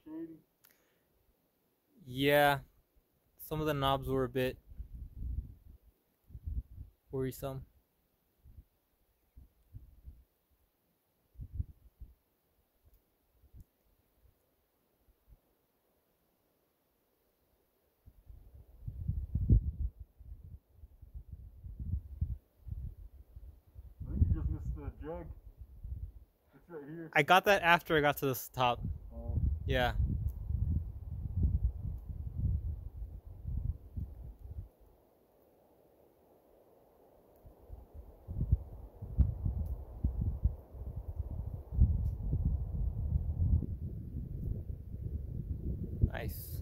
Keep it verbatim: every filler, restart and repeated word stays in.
shady. Yeah, some of the knobs were a bit worrisome. I think you just missed the jag. It's right here. I got that after I got to this top. Oh. Yeah. Nice.